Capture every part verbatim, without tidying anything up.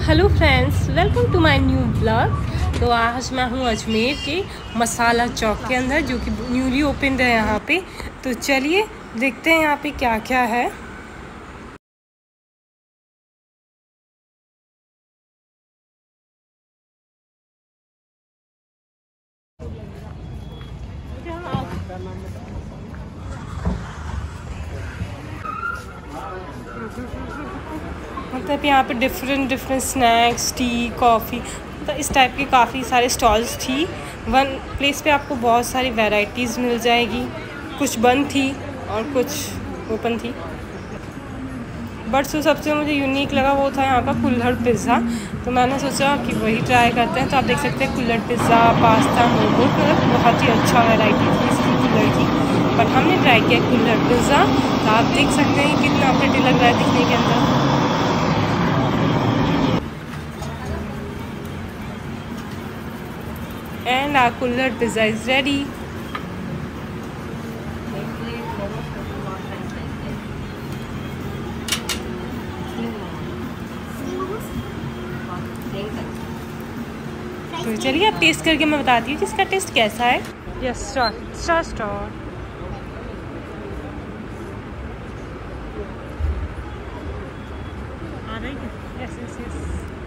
Hello friends, welcome to my new blog. तो आज मैं हूँ अजमेर के मसाला चौक के अंदर, जो कि न्यूली ओपन है यहाँ पे। तो चलिए देखते हैं यहाँ पे क्या क्या है। मतलब यहाँ पे different different snacks, tea, coffee, मतलब इस टाइप के काफ़ी सारे स्टॉल्स थी। वन प्लेस पे आपको बहुत सारी वैरायटीज़ मिल जाएगी। कुछ बंद थी और कुछ ओपन थी। बट जो सबसे मुझे यूनिक लगा वो था यहाँ का कुल्हड़ पिज़्ज़ा। तो मैंने सोचा कि वही ट्राई करते हैं। तो आप देख सकते हैं कुल्हड़ पिज़्ज़ा, पास्ता, मोमो, मतलब बहुत ही अच्छा वैरायटी थी इसकी कुल्हड़ की। बट हमने ट्राई किया कुल्हड़ पिज़्ज़ा। तो आप देख सकते हैं कितना प्रिटी लग रहा है दिखने के अंदर। And our kulhad pizza is ready. तो चलिए आप टेस्ट करके मैं बताती हूँ कि इसका टेस्ट कैसा है। यस, स्टार्ट स्टार्ट स्टार्ट आ रही है। यस यस यस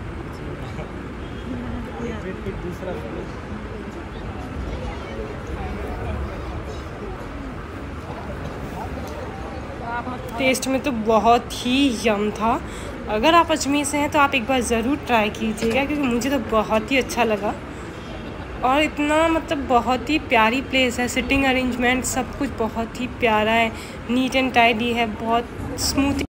दूसरा टेस्ट में तो बहुत ही यम था। अगर आप अजमेर से हैं तो आप एक बार ज़रूर ट्राई कीजिएगा, क्योंकि मुझे तो बहुत ही अच्छा लगा। और इतना मतलब बहुत ही प्यारी प्लेस है। सिटिंग अरेंजमेंट सब कुछ बहुत ही प्यारा है, नीट एंड टाइडी है, बहुत स्मूथ